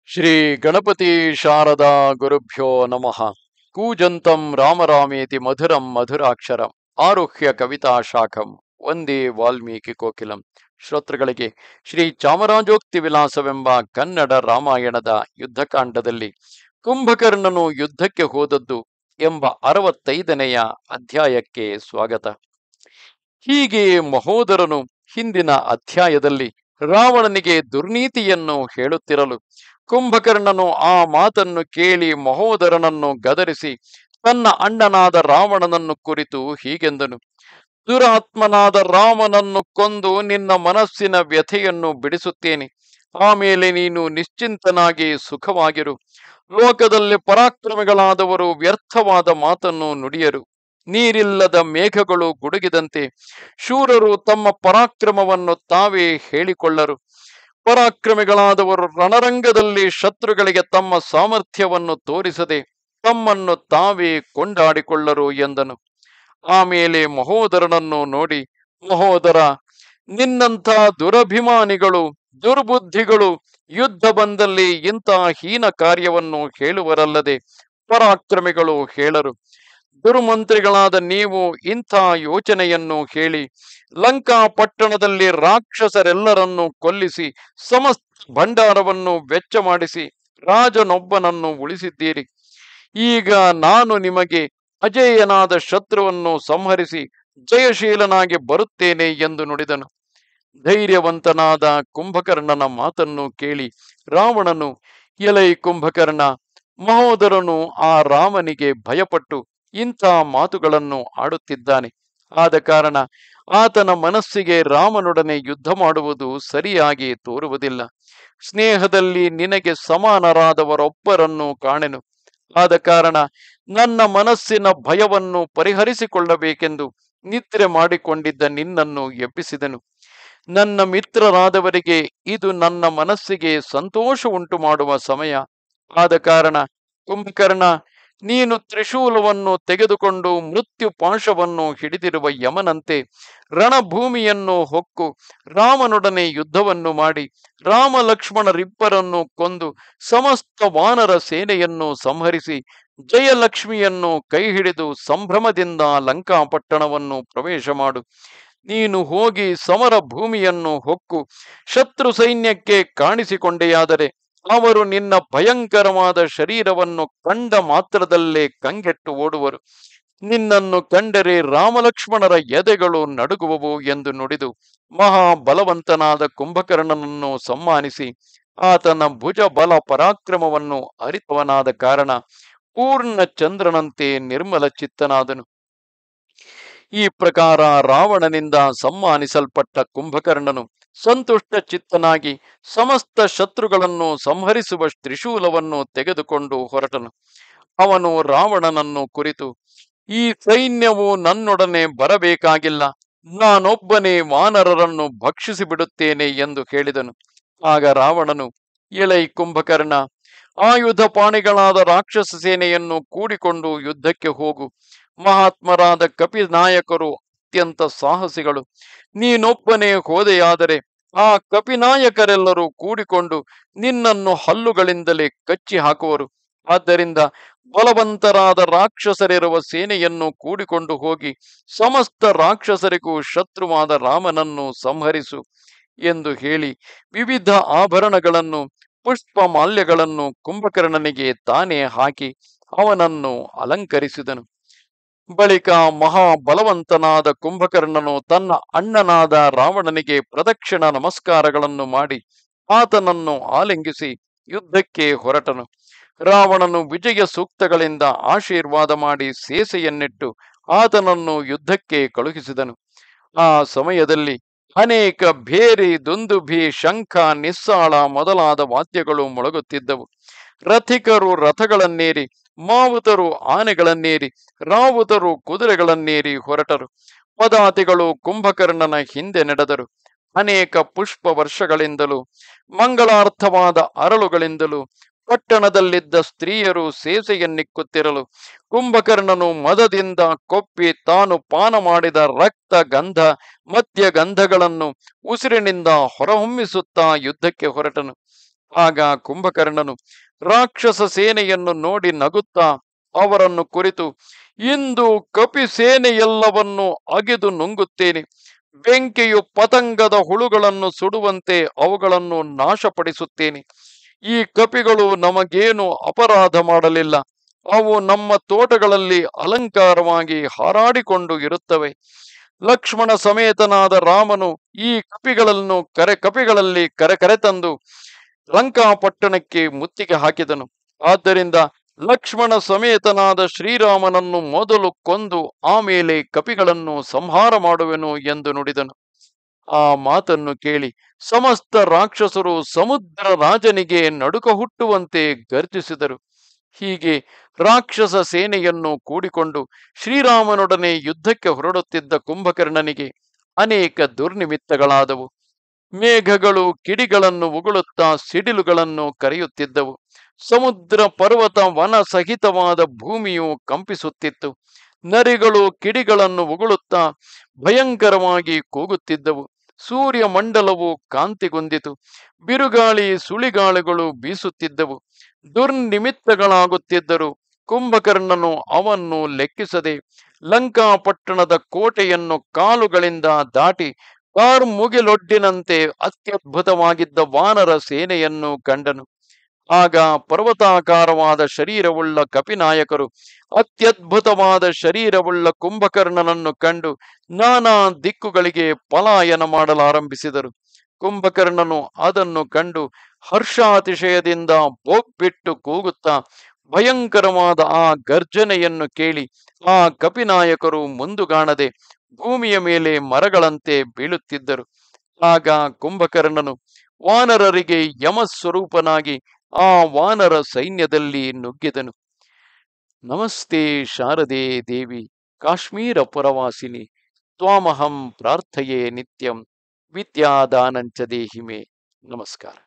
ಶ್ರೀ ಗಣಪತಿ ಶಾರದಾ ಗುರುಭ್ಯೋ ನಮಃ. ಕೂಜಂತಂ ರಾಮರಾಮೇತಿ ಮಧುರಂ ಮಧುರಾಕ್ಷರಂ ಆರುಹ್ಯ ಕವಿತಾ ಶಾಖಂ ವಂದೇ ವಾಲ್ಮೀಕಿ ಕೋಕಿಲಂ. ಶ್ರೋತೃಗಳಿಗೆ ಶ್ರೀ ಚಾಮರಾಜೋಕ್ತಿ ವಿಲಾಸವೆಂಬ ಕನ್ನಡ ರಾಮಾಯಣದ ಯುದ್ಧಕಾಂಡದಲ್ಲಿ ಕುಂಭಕರ್ಣನು ಯುದ್ಧಕ್ಕೆ ಹೋದದ್ದು ಎಂಬ 65ನೆಯ ಅಧ್ಯಾಯಕ್ಕೆ ಸ್ವಾಗತ. ಹೀಗೆ ಮಹೋದರನು ಹಿಂದಿನ ಅಧ್ಯಾಯದಲ್ಲಿ ರಾವಣನಿಗೆ ದುರ್ನೀತಿಯನ್ನು ಹೇಳುತ್ತಿರಲು ಕುಂಭಕರ್ಣನು ಆ ಮಾತನ್ನು ಕೇಳಿ ಮಹೋದರನನ್ನು ಗದರಿಸಿ ತನ್ನ ಅಣ್ಣನಾದ ರಾವಣನನ್ನು ಕುರಿತು ಹೀಗೆಂದನು: ದುರಾತ್ಮನಾದ ರಾಮನನ್ನು ಕೊಂದು ನಿನ್ನ ಮನಸ್ಸಿನ ವ್ಯಥೆಯನ್ನು ಬಿಡಿಸುತ್ತೇನೆ. ಆಮೇಲೆ ನೀನು ನಿಶ್ಚಿಂತನಾಗಿ ಸುಖವಾಗಿರು. ಲೋಕದಲ್ಲಿ ಪರಾಕ್ರಮಿಗಳಾದವರು ವ್ಯರ್ಥವಾದ ಮಾತನ್ನು ನುಡಿಯರು. ನೀರಿಲ್ಲದ ಮೇಘಗಳು ಗುಡುಗಿದಂತೆ ಶೂರರು ತಮ್ಮ ಪರಾಕ್ರಮವನ್ನು ತಾವೇ ಹೇಳಿಕೊಳ್ಳರು. ಪರಾಕ್ರಮಿಗಳಾದವರು ರಣರಂಗದಲ್ಲಿ ಶತ್ರುಗಳಿಗೆ ತಮ್ಮ ಸಾಮರ್ಥ್ಯವನ್ನು ತೋರಿಸದೆ ತಮ್ಮನ್ನು ತಾವೇ ಕೊಂಡಾಡಿಕೊಳ್ಳರು ಎಂದನು. ಆಮೇಲೆ ಮಹೋದರನನ್ನು ನೋಡಿ, ಮಹೋದರ, ನಿನ್ನಂಥ ದುರಭಿಮಾನಿಗಳು, ದುರ್ಬುದ್ಧಿಗಳು ಯುದ್ಧ ಬಂದಲ್ಲಿ ಇಂಥ ಹೀನ ಕಾರ್ಯವನ್ನು ಹೇಳುವರಲ್ಲದೆ ಪರಾಕ್ರಮಿಗಳು ಹೇಳರು. ದುರ್ಮಂತ್ರಿಗಳಾದ ನೀವು ಇಂಥ ಯೋಚನೆಯನ್ನು ಹೇಳಿ ಲಂಕಾ ಪಟ್ಟಣದಲ್ಲಿ ರಾಕ್ಷಸರೆಲ್ಲರನ್ನು ಕೊಲ್ಲಿಸಿ ಸಮಸ್ತ ಭಂಡಾರವನ್ನು ವೆಚ್ಚ ಮಾಡಿಸಿ ರಾಜನೊಬ್ಬನನ್ನು ಉಳಿಸಿದ್ದೀರಿ. ಈಗ ನಾನು ನಿಮಗೆ ಅಜೇಯನಾದ ಶತ್ರುವನ್ನು ಸಂಹರಿಸಿ ಜಯಶೀಲನಾಗಿ ಬರುತ್ತೇನೆ ಎಂದು ನುಡಿದನು. ಧೈರ್ಯವಂತನಾದ ಕುಂಭಕರ್ಣನ ಮಾತನ್ನು ಕೇಳಿ ರಾವಣನು, ಎಲೈ ಕುಂಭಕರ್ಣ, ಮಹೋದರನು ಆ ರಾಮನಿಗೆ ಭಯಪಟ್ಟು ಇಂಥ ಮಾತುಗಳನ್ನು ಆಡುತ್ತಿದ್ದಾನೆ. ಆದ ಕಾರಣ ಆತನ ಮನಸ್ಸಿಗೆ ರಾಮನೊಡನೆ ಯುದ್ಧ ಮಾಡುವುದು ಸರಿಯಾಗಿ ತೋರುವುದಿಲ್ಲ. ಸ್ನೇಹದಲ್ಲಿ ನಿನಗೆ ಸಮಾನರಾದವರೊಬ್ಬರನ್ನು ಕಾಣೆನು. ಆದ ಕಾರಣ ನನ್ನ ಮನಸ್ಸಿನ ಭಯವನ್ನು ಪರಿಹರಿಸಿಕೊಳ್ಳಬೇಕೆಂದು ನಿದ್ರೆ ಮಾಡಿಕೊಂಡಿದ್ದ ನಿನ್ನನ್ನು ಎಬ್ಬಿಸಿದನು. ನನ್ನ ಮಿತ್ರರಾದವರಿಗೆ ಇದು ನನ್ನ ಮನಸ್ಸಿಗೆ ಸಂತೋಷ ಉಂಟು ಮಾಡುವ ಸಮಯ. ಆದ ಕಾರಣ ಕುಂಭಕರ್ಣ, ನೀನು ತ್ರಿಶೂಲವನ್ನು ತೆಗೆದುಕೊಂಡು ಮೃತ್ಯು ಪಾಶವನ್ನು ಹಿಡಿದಿರುವ ಯಮನಂತೆ ರಣಭೂಮಿಯನ್ನು ಹೊಕ್ಕು ರಾಮನೊಡನೆ ಯುದ್ಧವನ್ನು ಮಾಡಿ ರಾಮ ಲಕ್ಷ್ಮಣರಿಬ್ಬರನ್ನು ಕೊಂದು ಸಮಸ್ತ ವಾನರ ಸೇನೆಯನ್ನು ಸಂಹರಿಸಿ ಜಯಲಕ್ಷ್ಮಿಯನ್ನು ಕೈ ಹಿಡಿದು ಸಂಭ್ರಮದಿಂದ ಲಂಕಾಪಟ್ಟಣವನ್ನು ಪ್ರವೇಶ ಮಾಡು. ನೀನು ಹೋಗಿ ಸಮರ ಭೂಮಿಯನ್ನು ಹೊಕ್ಕು ಶತ್ರು ಸೈನ್ಯಕ್ಕೆ ಕಾಣಿಸಿಕೊಂಡೆಯಾದರೆ ಅವರು ನಿನ್ನ ಭಯಂಕರವಾದ ಶರೀರವನ್ನು ಕಂಡ ಮಾತ್ರದಲ್ಲೇ ಕಂಗೆಟ್ಟು ಓಡುವರು. ನಿನ್ನನ್ನು ಕಂಡರೆ ರಾಮಲಕ್ಷ್ಮಣರ ಎದೆಗಳು ನಡುಗುವವು ಎಂದು ನುಡಿದು ಮಹಾಬಲವಂತನಾದ ಕುಂಭಕರ್ಣನನ್ನು ಸಮ್ಮಾನಿಸಿ ಆತನ ಭುಜ ಬಲ ಪರಾಕ್ರಮವನ್ನು ಅರಿತವನಾದ ಕಾರಣ ಪೂರ್ಣ ಚಂದ್ರನಂತೆ ನಿರ್ಮಲ ಚಿತ್ತನಾದನು. ಈ ಪ್ರಕಾರ ರಾವಣನಿಂದ ಸಮ್ಮಾನಿಸಲ್ಪಟ್ಟ ಕುಂಭಕರ್ಣನು ಸಂತುಷ್ಟ ಚಿತ್ತನಾಗಿ ಸಮಸ್ತ ಶತ್ರುಗಳನ್ನು ಸಂಹರಿಸುವ ತ್ರಿಶೂಲವನ್ನು ತೆಗೆದುಕೊಂಡು ಹೊರಟನು. ಅವನು ರಾವಣನನ್ನು ಕುರಿತು, ಈ ಸೈನ್ಯವು ನನ್ನೊಡನೆ ಬರಬೇಕಾಗಿಲ್ಲ, ನಾನೊಬ್ಬನೇ ವಾನರರನ್ನು ಭಕ್ಷಿಸಿ ಬಿಡುತ್ತೇನೆ ಎಂದು ಹೇಳಿದನು. ಆಗ ರಾವಣನು, ಎಲೈ ಕುಂಭಕರ್ಣ, ಆಯುಧ ಪಾಣಿಗಳಾದ ರಾಕ್ಷಸ ಸೇನೆಯನ್ನು ಕೂಡಿಕೊಂಡು ಯುದ್ಧಕ್ಕೆ ಹೋಗು. ಮಹಾತ್ಮರಾದ ಕಪಿನಾಯಕರು ಅತ್ಯಂತ ಸಾಹಸಿಗಳು. ನೀನೊಬ್ಬನೇ ಹೋದೆಯಾದರೆ ಆ ಕಪಿನಾಯಕರೆಲ್ಲರೂ ಕೂಡಿಕೊಂಡು ನಿನ್ನನ್ನು ಹಲ್ಲುಗಳಿಂದಲೇ ಕಚ್ಚಿ ಹಾಕುವರು. ಆದ್ದರಿಂದ ಬಲವಂತರಾದ ರಾಕ್ಷಸರಿರುವ ಸೇನೆಯನ್ನು ಕೂಡಿಕೊಂಡು ಹೋಗಿ ಸಮಸ್ತ ರಾಕ್ಷಸರಿಗೂ ಶತ್ರುವಾದ ರಾಮನನ್ನು ಸಂಹರಿಸು ಎಂದು ಹೇಳಿ ವಿವಿಧ ಆಭರಣಗಳನ್ನು ಪುಷ್ಪ ಮಾಲ್ಯಗಳನ್ನು ಕುಂಭಕರ್ಣನಿಗೆ ತಾನೇ ಹಾಕಿ ಅವನನ್ನು ಅಲಂಕರಿಸಿದನು. ಬಳಿಕ ಮಹಾಬಲವಂತನಾದ ಕುಂಭಕರ್ಣನು ತನ್ನ ಅಣ್ಣನಾದ ರಾವಣನಿಗೆ ಪ್ರದಕ್ಷಿಣ ನಮಸ್ಕಾರಗಳನ್ನು ಮಾಡಿ ಆತನನ್ನು ಆಲಿಂಗಿಸಿ ಯುದ್ಧಕ್ಕೆ ಹೊರಟನು. ರಾವಣನು ವಿಜಯ ಸೂಕ್ತಗಳಿಂದ ಆಶೀರ್ವಾದ ಮಾಡಿ ಸೇಸೆಯನ್ನಿಟ್ಟು ಆತನನ್ನು ಯುದ್ಧಕ್ಕೆ ಕಳುಹಿಸಿದನು. ಆ ಸಮಯದಲ್ಲಿ ಅನೇಕ ಭೇರಿ, ದುಂದುಭಿ, ಶಂಖ, ನಿಸ್ಸಾಳ ಮೊದಲಾದ ವಾದ್ಯಗಳು ಮೊಳಗುತ್ತಿದ್ದವು. ರಥಿಕರು ರಥಗಳನ್ನೇರಿ, ಮಾವುತರು ಆನೆಗಳನ್ನೇರಿ, ರಾವುತರು ಕುದುರೆಗಳನ್ನೇರಿ ಹೊರಟರು. ಪದಾತಿಗಳು ಕುಂಭಕರ್ಣನ ಹಿಂದೆ ನಡೆದರು. ಅನೇಕ ಪುಷ್ಪ ವರ್ಷಗಳಿಂದಲೂ ಮಂಗಳಾರ್ಥವಾದ ಅರಳುಗಳಿಂದಲೂ ಪಟ್ಟಣದಲ್ಲಿದ್ದ ಸ್ತ್ರೀಯರು ಸೇಸೆಯನ್ನಿಕ್ಕುತ್ತಿರಲು ಕುಂಭಕರ್ಣನು ಮದದಿಂದ ಕೊಪ್ಪಿ ತಾನು ಪಾನ ಮಾಡಿದ ರಕ್ತ ಗಂಧ ಮದ್ಯ ಗಂಧಗಳನ್ನು ಉಸಿರಿನಿಂದ ಹೊರಹೊಮ್ಮಿಸುತ್ತಾ ಯುದ್ಧಕ್ಕೆ ಹೊರಟನು. ಆಗ ಕುಂಭಕರ್ಣನು ರಾಕ್ಷಸ ಸೇನೆಯನ್ನು ನೋಡಿ ನಗುತ್ತಾ ಅವರನ್ನು ಕುರಿತು, ಇಂದು ಕಪಿ ಸೇನೆಯೆಲ್ಲವನ್ನು ಅಗೆದು ನುಂಗುತ್ತೇನೆ. ಬೆಂಕಿಯು ಪತಂಗದ ಹುಳುಗಳನ್ನು ಸುಡುವಂತೆ ಅವುಗಳನ್ನು ನಾಶಪಡಿಸುತ್ತೇನೆ. ಈ ಕಪಿಗಳು ನಮಗೇನು ಅಪರಾಧ ಮಾಡಲಿಲ್ಲ. ಅವು ನಮ್ಮ ತೋಟಗಳಲ್ಲಿ ಅಲಂಕಾರವಾಗಿ ಹಾರಾಡಿಕೊಂಡು ಇರುತ್ತವೆ. ಲಕ್ಷ್ಮಣ ಸಮೇತನಾದ ರಾಮನು ಈ ಕಪಿಗಳಲ್ಲಿ ಕರೆತಂದು ಲಂಕಾಪಟ್ಟಣಕ್ಕೆ ಮುತ್ತಿಗೆ ಹಾಕಿದನು. ಆದ್ದರಿಂದ ಲಕ್ಷ್ಮಣ ಸಮೇತನಾದ ಶ್ರೀರಾಮನನ್ನು ಮೊದಲು ಕೊಂದು ಆಮೇಲೆ ಕಪಿಗಳನ್ನು ಸಂಹಾರ ಮಾಡುವೆನು ಎಂದು ನುಡಿದನು. ಆ ಮಾತನ್ನು ಕೇಳಿ ಸಮಸ್ತ ರಾಕ್ಷಸರು ಸಮುದ್ರ ರಾಜನಿಗೆ ನಡುಕ ಹುಟ್ಟುವಂತೆ ಗರ್ಜಿಸಿದರು. ಹೀಗೆ ರಾಕ್ಷಸ ಸೇನೆಯನ್ನು ಕೂಡಿಕೊಂಡು ಶ್ರೀರಾಮನೊಡನೆ ಯುದ್ಧಕ್ಕೆ ಹೊರಡುತ್ತಿದ್ದ ಕುಂಭಕರ್ಣನಿಗೆ ಅನೇಕ ದುರ್ನಿಮಿತ್ತಗಳಾದವು. ಮೇಘಗಳು ಕಿಡಿಗಳನ್ನು ಉಗುಳುತ್ತಾ ಸಿಡಿಲುಗಳನ್ನು ಕರೆಯುತ್ತಿದ್ದವು. ಸಮುದ್ರ ಪರ್ವತ ವನ ಸಹಿತವಾದ ಭೂಮಿಯು ಕಂಪಿಸುತ್ತಿತ್ತು. ನರಿಗಳು ಕಿಡಿಗಳನ್ನು ಉಗುಳುತ್ತಾ ಭಯಂಕರವಾಗಿ ಕೂಗುತ್ತಿದ್ದವು. ಸೂರ್ಯ ಮಂಡಲವು ಕಾಂತಿಗೊಂದಿತು. ಬಿರುಗಾಳಿ ಸುಳಿಗಾಳಿಗಳು ಬೀಸುತ್ತಿದ್ದವು. ದುರ್ನಿಮಿತ್ತಗಳಾಗುತ್ತಿದ್ದರು. ಕುಂಭಕರ್ಣನು ಅವನ್ನು ಲೆಕ್ಕಿಸದೆ ಲಂಕಾಪಟ್ಟಣದ ಕೋಟೆಯನ್ನು ಕಾಲುಗಳಿಂದ ದಾಟಿ ಕಾರ್ಮುಗಿಲೊಡ್ಡಿನಂತೆ ಅತ್ಯದ್ಭುತವಾಗಿದ್ದ ವಾನರ ಸೇನೆಯನ್ನು ಕಂಡನು. ಆಗ ಪರ್ವತಾಕಾರವಾದ ಶರೀರವುಳ್ಳ ಕಪಿನಾಯಕರು ಅತ್ಯದ್ಭುತವಾದ ಶರೀರವುಳ್ಳ ಕುಂಭಕರ್ಣನನ್ನು ಕಂಡು ನಾನಾ ದಿಕ್ಕುಗಳಿಗೆ ಪಲಾಯನ ಮಾಡಲಾರಂಭಿಸಿದರು. ಕುಂಭಕರ್ಣನು ಅದನ್ನು ಕಂಡು ಹರ್ಷಾತಿಶಯದಿಂದ ಬೋಗ್ಬಿಟ್ಟು ಕೂಗುತ್ತಾ ಭಯಂಕರವಾದ ಆ ಗರ್ಜನೆಯನ್ನು ಕೇಳಿ ಆ ಕಪಿನಾಯಕರು ಮುಂದುಗಾಣದೆ ಭೂಮಿಯ ಮೇಲೆ ಮರಗಳಂತೆ ಬೀಳುತ್ತಿದ್ದರು. ಆಗ ಕುಂಭಕರ್ಣನು ವಾನರರಿಗೆ ಯಮಸ್ವರೂಪನಾಗಿ ಆ ವಾನರ ಸೈನ್ಯದಲ್ಲಿ ನುಗ್ಗಿದನು. ನಮಸ್ತೆ ಶಾರದೆ ದೇವಿ ಕಾಶ್ಮೀರ ಪುರವಾಸಿನಿ ತ್ವಾಮಹಂ ಪ್ರಾರ್ಥಯೇ ನಿತ್ಯಂ ವಿದ್ಯಾದಾನಂಚ ದೇಹಿಮೆ. ನಮಸ್ಕಾರ.